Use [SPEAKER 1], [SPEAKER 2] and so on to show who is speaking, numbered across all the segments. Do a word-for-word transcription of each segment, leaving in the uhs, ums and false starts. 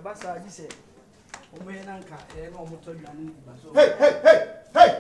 [SPEAKER 1] basa ji se o me na nka e na o moto dwane ba so
[SPEAKER 2] hey hey hey hey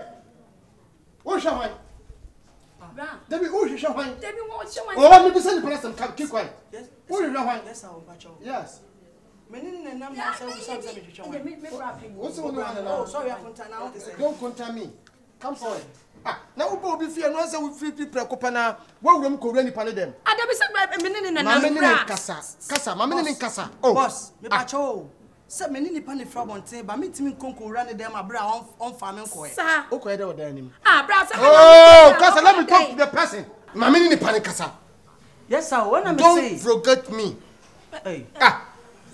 [SPEAKER 2] o shahwan
[SPEAKER 3] bra
[SPEAKER 2] Debbie o shahwan
[SPEAKER 3] Debbie wo shahwan
[SPEAKER 2] oh me be say the person come keep quiet
[SPEAKER 1] yes
[SPEAKER 2] o shahwan
[SPEAKER 1] yes I will patch
[SPEAKER 2] yes
[SPEAKER 1] menene na nam na say we say me shahwan
[SPEAKER 3] me me bra fi
[SPEAKER 2] what's the one na
[SPEAKER 1] oh sorry I contact now what say
[SPEAKER 2] don't contact me come forward ah na wo bo bi fie no say we free people ko pa na wo wuram ko wura ni pa ne dem
[SPEAKER 3] ah Debbie say menene na
[SPEAKER 2] na
[SPEAKER 3] nam
[SPEAKER 2] menene kasa kasa ma menene kasa oh
[SPEAKER 1] boss me patch oh say menene pa ne fra bonten ba me timi konko wura ne dem abra on on fa me nko e
[SPEAKER 3] sa
[SPEAKER 2] o ko e de odan nim
[SPEAKER 3] ah bra say
[SPEAKER 2] oh kasa let me talk to the person ma menene pa ne kasa
[SPEAKER 1] yes sir when I me
[SPEAKER 2] don't
[SPEAKER 1] say
[SPEAKER 2] forget me
[SPEAKER 1] hey
[SPEAKER 2] ah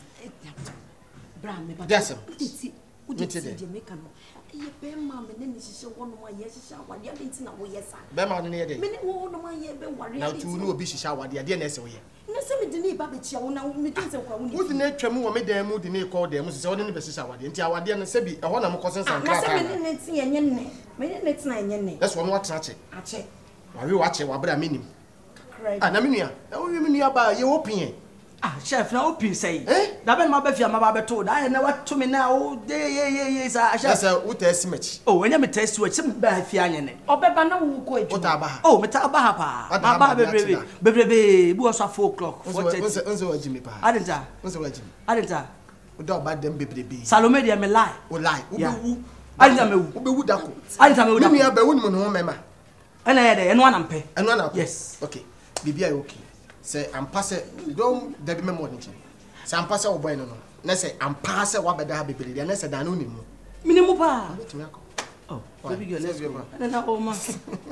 [SPEAKER 3] bra me ba
[SPEAKER 2] yes
[SPEAKER 3] titi o di ti de make no e be ma me ne ni sise wono ma ye sise awade ade nti na wo ye sa
[SPEAKER 2] be ma ne ye de
[SPEAKER 3] me ne wo no ma ye be ware
[SPEAKER 2] na tu no obi shisha awade ade na ese wo ye
[SPEAKER 3] na se me de ni ba be chia wo na me tin se kwa wo ni
[SPEAKER 2] wo di na twam wo me dan mu di na call dem sise wo ne be shisha awade nti awade no se bi e ho na mo kosen san
[SPEAKER 3] na
[SPEAKER 2] kra
[SPEAKER 3] se me
[SPEAKER 2] ka
[SPEAKER 3] ne ne ti enye ne me ne ne ti na enye ne
[SPEAKER 2] that's one what trache
[SPEAKER 3] a che
[SPEAKER 2] wa we wa che wa bra menim
[SPEAKER 3] cry
[SPEAKER 2] ah na me nua na wo me nua ba ye open
[SPEAKER 1] ah chef na open say
[SPEAKER 2] eh
[SPEAKER 1] da ben ma ba fia ma ba beto da na wato me na o de ye ye ye sa chef
[SPEAKER 2] that's wo ta simachi
[SPEAKER 1] oh enya me test we chim ba fia anye ne
[SPEAKER 3] obeba na wo ko eju
[SPEAKER 2] wo ta ba ha
[SPEAKER 1] oh me ta ba ha pa ma ba bebrebe bebrebe bu so four o'clock four thirty
[SPEAKER 2] unse unse wa jimi pa
[SPEAKER 1] adenta
[SPEAKER 2] unse wa jimi
[SPEAKER 1] adenta
[SPEAKER 2] wo da ba dem bebrebe
[SPEAKER 1] Salome de me lie
[SPEAKER 2] wo lie wo be wu
[SPEAKER 1] adenta me wu
[SPEAKER 2] wo be wu dako
[SPEAKER 1] adenta me wu
[SPEAKER 2] me nua ba wo ni mo no mema
[SPEAKER 1] ena ye de eno anampe
[SPEAKER 2] eno na
[SPEAKER 1] yes
[SPEAKER 2] okay bibia okay say ampa say don't debi me money chi say ampa say wo boy no no na say ampa say wa beda ha bebere dia na say dan no ni mu
[SPEAKER 1] minimum pa
[SPEAKER 2] betumi akọ
[SPEAKER 1] oh baby girl let's go ena o ma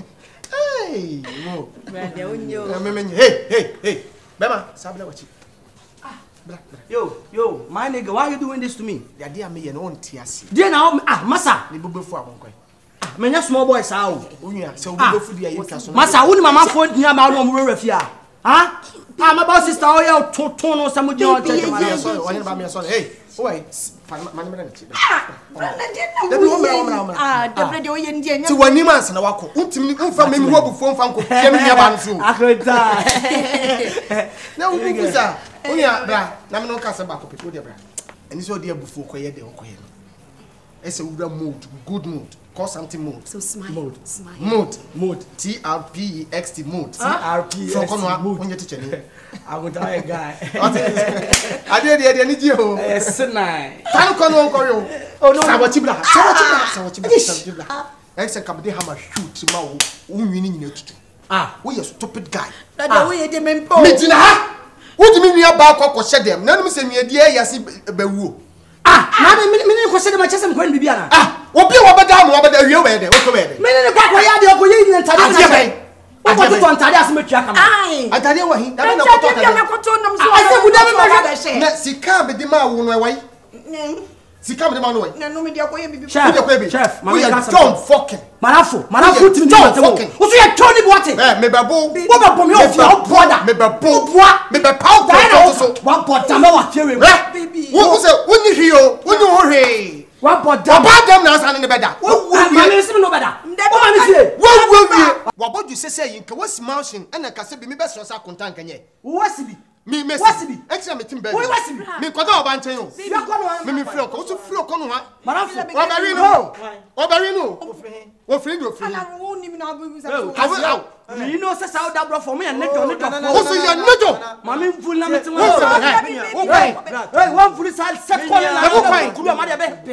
[SPEAKER 2] hey mo
[SPEAKER 3] brother onyo
[SPEAKER 2] me me hey hey hey bema sabla wachi ah bra bra
[SPEAKER 1] yo yo my nigga why you doing this to me
[SPEAKER 2] dia dia me ye no onti ase
[SPEAKER 1] dia na ah masa
[SPEAKER 2] ni bubefu abonkoi
[SPEAKER 1] me nya small boy sa o
[SPEAKER 2] onua say bubefu dia ye twa so
[SPEAKER 1] masa woni mama fo nya ma no mo rafia ha ah my boss sister o ya to to no samo je o check
[SPEAKER 2] ma so wani ba me so hey oi mani mena chi
[SPEAKER 3] brother de na
[SPEAKER 2] debi wo mera wo mera
[SPEAKER 3] ah debre de oye ndi enya
[SPEAKER 2] ti wani mansa na wako untimi umfa me mi hobu fo mfa nko hye me ba nso
[SPEAKER 1] akrota
[SPEAKER 2] na wo bu sa onya bra na me no ka se ba ko pepo de bra eni so de abufu ko ye de ko ye no ese wura mood good mood call something mood
[SPEAKER 3] so smile
[SPEAKER 2] mood
[SPEAKER 3] smile
[SPEAKER 2] mood mood T R P E X T mood
[SPEAKER 1] T R P E X T
[SPEAKER 2] so kono mood onye teacher ni
[SPEAKER 1] agunta e guy
[SPEAKER 2] ade de de ni ji o
[SPEAKER 1] yes nine
[SPEAKER 2] tan kono ko yo
[SPEAKER 1] oh no
[SPEAKER 2] sawachi bla sawachi bla sawachi bla sawachi bla exe kabde hammer shoot ma wo unwini nyina tutu
[SPEAKER 1] ah
[SPEAKER 2] we you stupid guy
[SPEAKER 3] brother we ye de mempo
[SPEAKER 2] me jina ha wodi mi nua ba ko ko hye dem na num se nua die yase bawuo
[SPEAKER 1] ah na me me ne ko se de ma chese me ko bibia na
[SPEAKER 2] ah obi wo beda mo beda wie we de wo ko we de
[SPEAKER 1] me ne kwa kwa ya de ko ye nyina ntade na
[SPEAKER 2] Ade
[SPEAKER 1] wo ko to ntade asemetua kama
[SPEAKER 3] ai
[SPEAKER 2] atade wa hi da
[SPEAKER 3] na
[SPEAKER 2] na
[SPEAKER 3] ko
[SPEAKER 2] ko to
[SPEAKER 3] to na ko to nam so
[SPEAKER 1] I say guda me me
[SPEAKER 2] na sika be di ma wo no e wai sika be di ma no wai
[SPEAKER 3] na no me dia ko ye bibi
[SPEAKER 1] chef
[SPEAKER 2] chef
[SPEAKER 1] chef
[SPEAKER 2] we are don't fucking
[SPEAKER 1] manafo manafo timi
[SPEAKER 2] John
[SPEAKER 1] timi wo
[SPEAKER 2] fucking.
[SPEAKER 1] wo so ye toni boate
[SPEAKER 2] eh me babo
[SPEAKER 1] wo ba bomi o fia o boda
[SPEAKER 2] me babo
[SPEAKER 1] boa
[SPEAKER 2] me be pow
[SPEAKER 1] Diana
[SPEAKER 2] to so
[SPEAKER 1] wa boda me wa fiewe
[SPEAKER 2] baby wo se woni hwi o woni ho hwi
[SPEAKER 1] wa boda
[SPEAKER 2] ba dem na san ne beda wo
[SPEAKER 1] ma me simi no beda wo ma me fie
[SPEAKER 2] wo wo wie wa bodu sese yin ka wasi motion ena ka se bi me be so sa kontan kanye
[SPEAKER 1] wo wasibi
[SPEAKER 2] mi me
[SPEAKER 1] Wasibi.
[SPEAKER 2] extra me tim be
[SPEAKER 1] wo wasibi
[SPEAKER 2] mi kwada oba nchen o
[SPEAKER 1] fia ko no
[SPEAKER 2] me mi free ko so free ko no ha
[SPEAKER 1] manafo
[SPEAKER 2] obari no obari no wo free do free
[SPEAKER 3] ala wo ni mi na bibi sa
[SPEAKER 2] awu awu
[SPEAKER 1] me no se sa da bro for me and nejo nejo
[SPEAKER 2] wo so ya nejo
[SPEAKER 1] ma me mfu na me ti wo
[SPEAKER 2] wo so
[SPEAKER 1] wo kwai hey one full side set corner na
[SPEAKER 2] wo kwai
[SPEAKER 1] kudu ma de be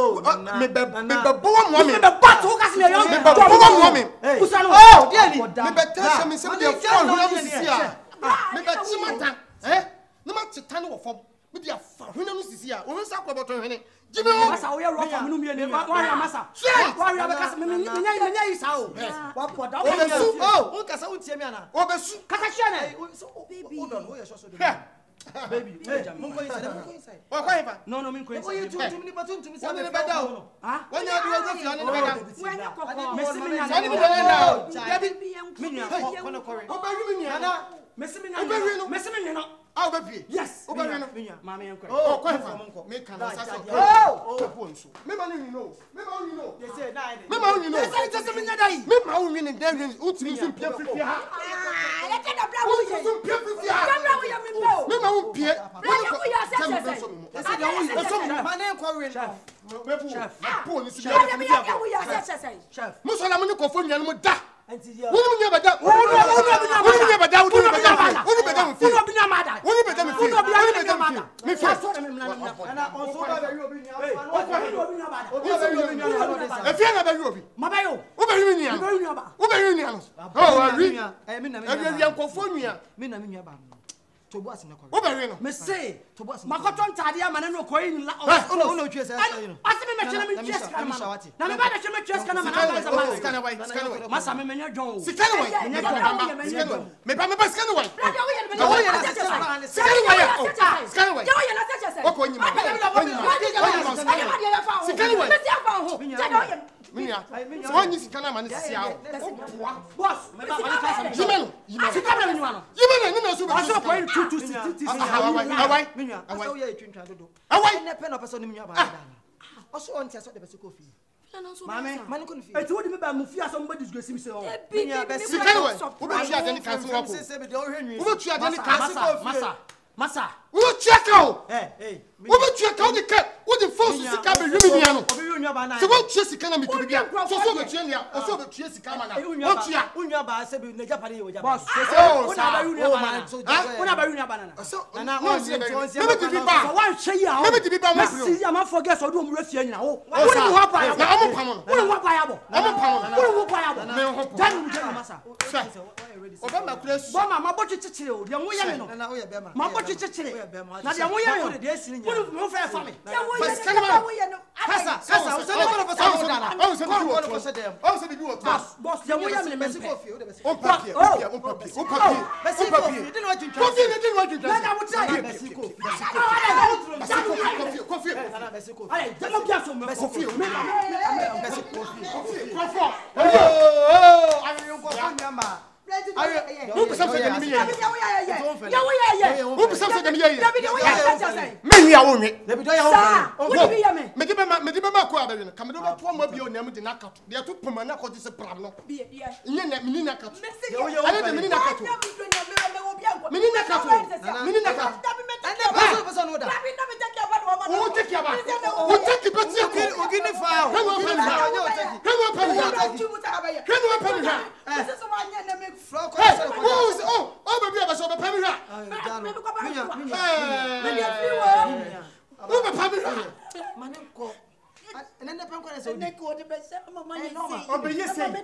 [SPEAKER 2] me be me be bo mo mi
[SPEAKER 1] me be bat wo ka se me yo
[SPEAKER 2] me be bo mo mi
[SPEAKER 1] kusa no
[SPEAKER 2] oh dia ni me be tell me se me dey fall hu am sisi a me be chimata eh na ma chita no wo fom me dey fa hu na no sisi a wo nsa kwa boto hene jimi o
[SPEAKER 1] masa wo ye ro fa minu mi ni wa ya masa wa ya be ka se me me nya me nya yi sa o wa poda
[SPEAKER 2] o be su oh
[SPEAKER 1] wo ka sa wo tie me ana
[SPEAKER 2] o be su
[SPEAKER 1] kaka hye na
[SPEAKER 3] baby
[SPEAKER 1] hold on wo ye so so
[SPEAKER 2] baby
[SPEAKER 1] mun ko inside mun ko inside
[SPEAKER 2] o kwa ifa
[SPEAKER 1] no no mun ko inside
[SPEAKER 2] o ye
[SPEAKER 1] tuntum ni batuntum sa
[SPEAKER 2] woni beda o
[SPEAKER 1] ha
[SPEAKER 2] woni adu o go fi oni beda
[SPEAKER 3] wanya kokko
[SPEAKER 1] me si me nya
[SPEAKER 2] oni beda na o
[SPEAKER 3] baby yan
[SPEAKER 1] me nya kono kore
[SPEAKER 2] o be wi mi nya na
[SPEAKER 1] me si me nya
[SPEAKER 2] Obewi no.
[SPEAKER 1] me si me nya no
[SPEAKER 2] a o be pie
[SPEAKER 1] yes
[SPEAKER 2] o be wi no
[SPEAKER 1] ma me enko
[SPEAKER 2] o kwa ifa me kan na sa so
[SPEAKER 1] oh
[SPEAKER 2] o nso me ma ni no me ma ni no
[SPEAKER 1] they say na
[SPEAKER 2] me ma ni no
[SPEAKER 1] say just me nya dai
[SPEAKER 2] me ma wo mi ni dan o timi so pie fifi ha
[SPEAKER 3] ah let the bra wo ye
[SPEAKER 2] so pie fifi ha
[SPEAKER 3] bra wo ye mi bo
[SPEAKER 2] me ma wo pie
[SPEAKER 3] bra wo ye se
[SPEAKER 2] say me so me.
[SPEAKER 3] I say you so me.
[SPEAKER 2] My name Kwari. Chef. Chef. Na po ni si.
[SPEAKER 3] Chef.
[SPEAKER 2] Mo so la mo ni ko fo nua no da.
[SPEAKER 3] Anti dia.
[SPEAKER 2] Woni mo nya bada. Woni mo nya bada. Woni mo nya bada. Woni bada mo fi.
[SPEAKER 1] Woni bada mada.
[SPEAKER 2] Woni bada mo fi. Woni bada mo fi. Me fi.
[SPEAKER 3] Ana on so ba be obi ni afa.
[SPEAKER 1] Obi ni bada.
[SPEAKER 2] Obi obi ni bada. E fi na ba yu obi.
[SPEAKER 1] Ma ba yo.
[SPEAKER 2] Wo ba yu ni an.
[SPEAKER 1] Ba yu ni ba.
[SPEAKER 2] Wo ba yu ni an. Oh, wa ri.
[SPEAKER 3] Eh mi na mi.
[SPEAKER 2] E wi an ko fo nua.
[SPEAKER 3] Mi na mi nua ba. Tobo ase na kwa.
[SPEAKER 2] Wo ba yu no.
[SPEAKER 1] Me say.
[SPEAKER 3] Tobo ase.
[SPEAKER 1] Makoto ntade ama na no koyi ni la.
[SPEAKER 3] Ono ono tue se ayi no.
[SPEAKER 1] Ase me me chele me tue ska ma. Na me ba de chele me tue ska na ma na ba za ma.
[SPEAKER 2] Scan away. Scan away.
[SPEAKER 1] Masa me menya djon.
[SPEAKER 2] Scan away. Me ba me ba scan away.
[SPEAKER 1] Brother wo ye me.
[SPEAKER 2] Wo ye na scan away. Scan away.
[SPEAKER 1] Yo ye na se se.
[SPEAKER 2] Wo ko nyima. Scan away.
[SPEAKER 1] Me se afa ho. Jado ye.
[SPEAKER 2] Minya. So when you scan am na sisi awo.
[SPEAKER 1] Boss, me ba ba class am.
[SPEAKER 2] Yimenu. Yimenu.
[SPEAKER 1] Sika bra me nyuma no.
[SPEAKER 2] Yimenu ni na so ba.
[SPEAKER 1] Aso ko in two two six.
[SPEAKER 2] Awai. Awai.
[SPEAKER 3] Minya. Aso ye twintwa dodo.
[SPEAKER 2] Awai.
[SPEAKER 3] Na pe na person ni minya ba da. Aso on ti aso de be se kofi.
[SPEAKER 1] Mame,
[SPEAKER 3] mani ko ni fi.
[SPEAKER 1] Eti wo di me ba mu fi aso mo disgrace mi se o.
[SPEAKER 3] Minya be
[SPEAKER 2] Sika ni we. Wo be tua de ni kan so wako. Wo be tua de ni kan so
[SPEAKER 1] Masa, masa. Masa.
[SPEAKER 2] Wo check out.
[SPEAKER 3] Eh, eh.
[SPEAKER 2] Wo be tua ka wo de ka wo de phone sika be yumi nia no.
[SPEAKER 3] Obi yu ba na.
[SPEAKER 2] Se wo tua sika na me to bia. So so be tua nia, o so be tua sika ma na. Wo tua.
[SPEAKER 3] Unya ba se bi na japade ye wo
[SPEAKER 1] Boss,
[SPEAKER 3] japade.
[SPEAKER 1] wo na ba yu nia ba na. Wo na ba yu nia ba na.
[SPEAKER 2] So
[SPEAKER 3] na
[SPEAKER 2] na
[SPEAKER 3] on se
[SPEAKER 2] me
[SPEAKER 3] se
[SPEAKER 2] me ti ba.
[SPEAKER 1] So wan hwe ya o.
[SPEAKER 2] Me me ti ba ma
[SPEAKER 1] fro. Si ya ma forget so do mu refie nyina wo. Wo ni ho pa ya.
[SPEAKER 2] Na omo pam no.
[SPEAKER 1] Wo ni ho pa ya bo.
[SPEAKER 2] Omo pam no.
[SPEAKER 1] Wo ni ho pa ya bo.
[SPEAKER 2] Me ho pam.
[SPEAKER 1] Dan mu je masa.
[SPEAKER 2] Oba ma kura su.
[SPEAKER 1] Bo ma ma bo chichichire o. De wo ye me no.
[SPEAKER 3] Na wo ye be ma.
[SPEAKER 1] Ma bo chichichire. Na de wo ye me no. Wo ni mo fa fa me.
[SPEAKER 2] Kasa, kasa, o se ne ko fa so dana. O se ne ko fa so dem. O se ne bi wo.
[SPEAKER 1] Boss, boss, de wo ye me me se.
[SPEAKER 2] On papier, papier, on papier, on papier.
[SPEAKER 3] Basi kofi, dinu wa junta.
[SPEAKER 2] Kofi ne dinu wa junta.
[SPEAKER 1] Na na wo try.
[SPEAKER 3] Basi kofi.
[SPEAKER 2] Kofi, kofi.
[SPEAKER 3] Na basi kofi.
[SPEAKER 1] Allez, de mo bia so me.
[SPEAKER 2] Kofi.
[SPEAKER 3] Basi kofi.
[SPEAKER 2] Kofi.
[SPEAKER 3] Oh, oh, ayi yo ko nyama.
[SPEAKER 2] Who be something that me here?
[SPEAKER 1] Ya wo ye ye.
[SPEAKER 2] Who be something that me here?
[SPEAKER 1] David, wo ye say.
[SPEAKER 2] Me wi awo nwe.
[SPEAKER 3] David, ya wo.
[SPEAKER 1] Wo di bi ya me.
[SPEAKER 2] Me di be ma, me di be ma ko abawe no. Ka me do to mo bi o na me di na kato. De to poma na ko di se pram no.
[SPEAKER 1] Bi ye.
[SPEAKER 2] Nye na me ni na kato.
[SPEAKER 3] Yo yo.
[SPEAKER 2] Ale de me ni na kato. Me ni na kato. Me ni na kato.
[SPEAKER 3] Ande person person no da.
[SPEAKER 2] Who take your back? Who take the best you can?
[SPEAKER 3] O gini fa.
[SPEAKER 2] Can you open it? Can you open it? Can you open it? Hey, who is oh, oh baby, I saw the pamira. Who the pamira?
[SPEAKER 3] Manenko. And then the pamko is so neck or the best mama.
[SPEAKER 2] Oh, but yes, I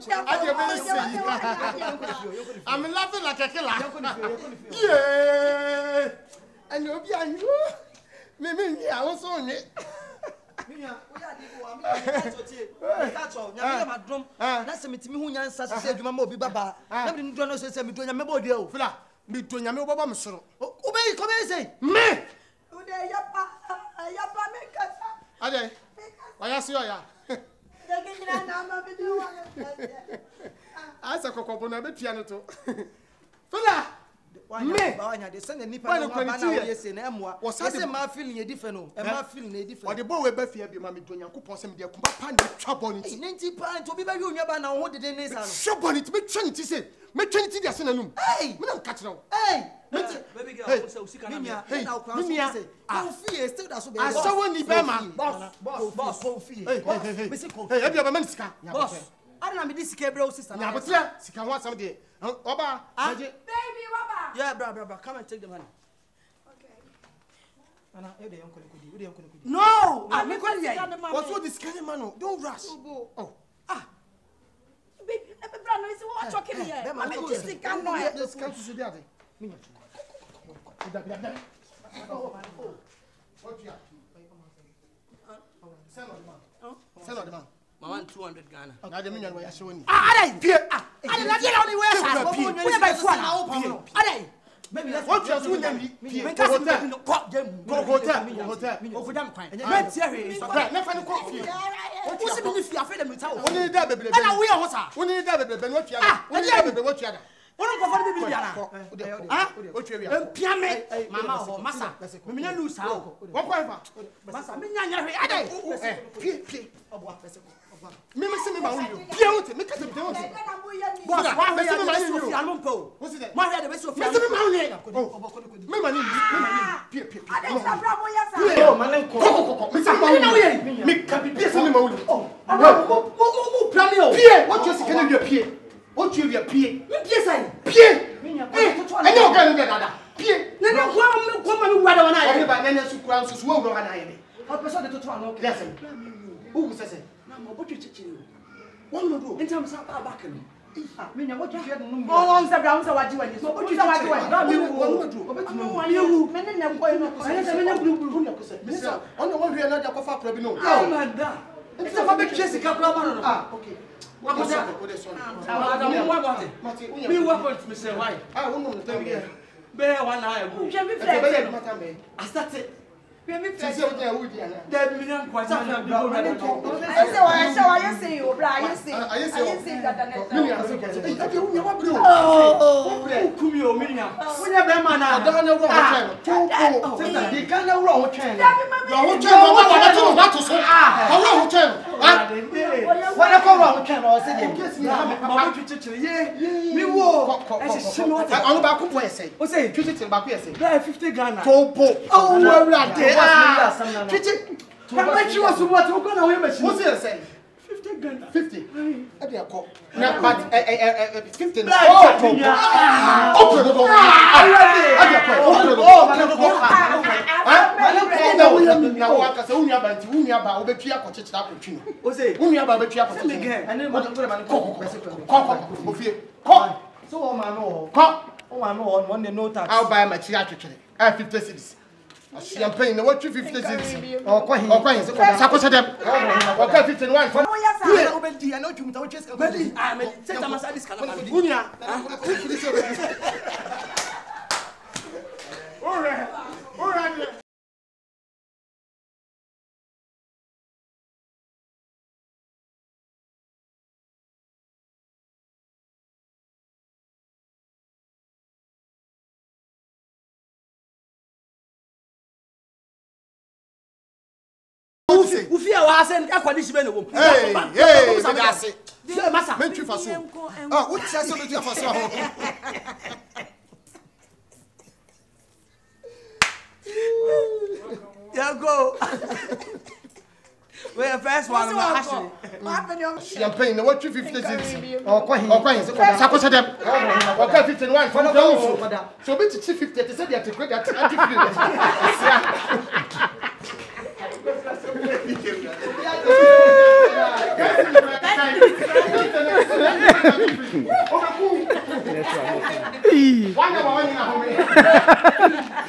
[SPEAKER 2] I'm laughing like a killer. Yeah. And you'll be on you. Maybe I was on it.
[SPEAKER 3] Minya, we are di go am that's what that's all. Nya me madrom. Na se metimi hu nyansa se adwuma ma obi baba. Na me ndo no se se me do nya me bo dia o.
[SPEAKER 2] Fila, me do nya me obo me soro.
[SPEAKER 3] O be ko be say.
[SPEAKER 2] Me.
[SPEAKER 1] O de ya pa ya pa me kasa.
[SPEAKER 2] Ade. Wa ya se o ya.
[SPEAKER 1] De ke nyina na ma be do wa.
[SPEAKER 2] Asa kokobo na be tua no to. Fila. Me
[SPEAKER 3] bawanya de send nipa na ba na we say na emwa say ma feeling e different o e ma feeling e different
[SPEAKER 2] o de bo we ba fia bi ma me do nyankopon se me de kumba pa na twa bonity
[SPEAKER 3] e nti pa nti obi ba wi onwa ba na ho de de ne sa no
[SPEAKER 2] twa bonity me twa nti se me twa nti de ase na num
[SPEAKER 3] hey
[SPEAKER 2] me na nka kire o
[SPEAKER 3] hey
[SPEAKER 1] baby girl say usika na me
[SPEAKER 3] na okra so ah fie still da so be
[SPEAKER 2] asa woni be ma
[SPEAKER 3] boss boss boss ko fie
[SPEAKER 2] me se ko hey e bi ba man sika
[SPEAKER 1] boss ana me di sika ebra o sister
[SPEAKER 2] na botra sika ho asam de oba
[SPEAKER 1] baby baba
[SPEAKER 3] yeah bra bra bra come and take the money
[SPEAKER 1] okay
[SPEAKER 3] ana e de yankole kudi e de yankole kudi
[SPEAKER 1] no ah me ko ye
[SPEAKER 2] what's all this kind of man don't rush oh
[SPEAKER 1] ah baby bra no is what talking here I mean this sika no e
[SPEAKER 2] this can to dey ade me nya da da da oh oh what you sell on the man sell on the man
[SPEAKER 1] I want two hundred Ghana.
[SPEAKER 2] Na de me nyan ya hye woni.
[SPEAKER 1] Ah, adai. Ah, adai na dey na only way sa. We dey buy phone now. Adai. Maybe let's
[SPEAKER 2] what you do nyam bi.
[SPEAKER 1] Me ka say no go game.
[SPEAKER 2] Go hotel, hotel.
[SPEAKER 1] Ofu dam kwan. Me tie hwe.
[SPEAKER 2] Bra, na fa ni ko fie.
[SPEAKER 1] Wo se bi ni fie afa dem ta wo.
[SPEAKER 2] Woni da bebrebe.
[SPEAKER 1] Na wo ye ho sa.
[SPEAKER 2] Woni da bebrebe no tua da. Woni da bebrebe wo tua da.
[SPEAKER 1] Woni ko fa ni bi biara.
[SPEAKER 2] Ah, wo tua wi.
[SPEAKER 1] Empia me. Mama ho, masa. Me me lose ha.
[SPEAKER 2] Wo kwa fa.
[SPEAKER 1] Masa me nya nya hwe. Adai.
[SPEAKER 2] Eh, pie pie.
[SPEAKER 3] Obo afese ko.
[SPEAKER 2] Me me see me ma won. Pia won te me ka se pia won te.
[SPEAKER 1] Boss, why me see me ma won? I don't know.
[SPEAKER 2] What's it?
[SPEAKER 1] My head be so
[SPEAKER 2] Me see me ma won. Me ma ni, me ma ni. Pia pia.
[SPEAKER 3] Oh, man, ko.
[SPEAKER 2] Me see me ma won. Me ka pia se me ma won.
[SPEAKER 1] Oh, mo mo mo plan me o.
[SPEAKER 2] Pia, what you see can you pia? What you be pia?
[SPEAKER 1] Me pie sai.
[SPEAKER 2] Pia. Eh, enye o ga ni dada. Pia.
[SPEAKER 1] Na na kwa me kwa ma me wada wana
[SPEAKER 2] Oni
[SPEAKER 1] ya.
[SPEAKER 2] ba na na su kura nso so wo wo na ye me.
[SPEAKER 1] O person de toto ano.
[SPEAKER 2] Yes. Who say?
[SPEAKER 1] Na mo botu chichiri.
[SPEAKER 2] What you do?
[SPEAKER 1] In terms of back no. Ah, me nya botu hwe no.
[SPEAKER 3] Oh, on se bra on se waji wani. So botu se waji wani.
[SPEAKER 1] Na me wo.
[SPEAKER 3] Obetuma me wu. Me ne nya ko ino ko.
[SPEAKER 1] Anya se me nya buru buru.
[SPEAKER 2] Mister, on the one we na dia ko fa kura bi no.
[SPEAKER 1] Oh my god. It's a big chase ka kura ma no.
[SPEAKER 2] Ah, okay.
[SPEAKER 1] What was that?
[SPEAKER 2] What is on?
[SPEAKER 1] Adam, what was it? Me what was me say why?
[SPEAKER 2] Ah, wo no no tell me.
[SPEAKER 1] Be one eye go.
[SPEAKER 3] Je mi
[SPEAKER 2] E be
[SPEAKER 3] flex.
[SPEAKER 2] ye mata me.
[SPEAKER 1] I started.
[SPEAKER 3] Be mi
[SPEAKER 2] Ti
[SPEAKER 3] flex.
[SPEAKER 2] se o je wo di ana.
[SPEAKER 1] There be million kwaja na bi go ready.
[SPEAKER 3] Aye se wa aye se wa aye se yo bra aye se.
[SPEAKER 2] Aye se o.
[SPEAKER 3] Aye se dada na.
[SPEAKER 2] Me ya se ko. E be wo nya wa bre o.
[SPEAKER 1] Oh, kumi o minya. Wonya be ma na.
[SPEAKER 2] Oda na wo ho chen.
[SPEAKER 1] Oh, sister, di kan na wo ho chen.
[SPEAKER 2] Wo ho chen wo wa na to wa to so. Ah, wo ho chen. Ah,
[SPEAKER 1] Wọ́n kọ́ wọ́n kẹ́ ọ̀ sí ní kéésì ní àmì màmá twitiri yé mi wo ẹ ṣe ṣe mi wọ́n tẹ̀.
[SPEAKER 2] ọ̀nù baako pọ̀ ẹ̀sẹ̀.
[SPEAKER 1] O ṣe
[SPEAKER 2] twitiri baako ẹ̀sẹ̀.
[SPEAKER 1] bẹ́ẹ̀ fifty Ghana.
[SPEAKER 2] tó bò.
[SPEAKER 1] ọ̀hún wọ́n wúlò àdé.
[SPEAKER 2] twitiri.
[SPEAKER 1] Pàpà tí wọ́n sọ wọ́n ti kọ́ náà wọ́n yẹ mẹ́sìn.
[SPEAKER 2] mo sì ẹ̀sẹ̀.
[SPEAKER 1] fifty Ghana.
[SPEAKER 2] fifty. ẹ di ẹ̀kọ́. na but ẹ ẹ ẹ fifty.
[SPEAKER 1] Bẹ́ẹ̀ tó tó.
[SPEAKER 2] ó pè é lọ́wọ́. ẹ di ẹ̀kọ́. ó pè é lọ́wọ́. na wo akasa wo nua ba nti wo nua ba wo betu akɔkyekyere akɔtwi no.
[SPEAKER 1] O ṣe
[SPEAKER 2] wo nua ba betu akɔkyekyere.
[SPEAKER 1] mi gẹ̀.
[SPEAKER 3] Ane mo mo ma ko ko pese ko.
[SPEAKER 2] kɔ kɔ kɔ ofie. kɔ
[SPEAKER 3] So o ma no.
[SPEAKER 2] kɔ.
[SPEAKER 3] O ma no on no tax.
[SPEAKER 2] I'll buy my chair atwetwere. I fifty cedis. Champagne na what fifty cedis.
[SPEAKER 3] O ko hin.
[SPEAKER 2] O ko hin se ko sako se dem. O ka fifty one.
[SPEAKER 3] O ya sa.
[SPEAKER 1] Wúyẹ̀ o bẹ di ẹni o jùmùtà o chase kan. Bẹ́ẹ̀ni ah mẹ ṣe jama sa dis kana ma di.
[SPEAKER 2] Unia. Ora. Ora.
[SPEAKER 1] Ufi a wa se e kwadi sibe na wo.
[SPEAKER 2] Hey, hey, me da se.
[SPEAKER 1] Say masa.
[SPEAKER 2] Me twi fa so. Ah, wo tia se me twi fa so ho.
[SPEAKER 1] Yeah go. We first one na actually.
[SPEAKER 2] Champagne na what fifty cedis.
[SPEAKER 3] O ko hin.
[SPEAKER 2] O ko hin se ko sako se dem. O ka fifty one. For no so be to fifty te say dey take dey anti free. Why